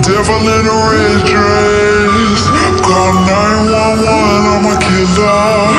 Devil in a red dress. Call 911, I'm a killer.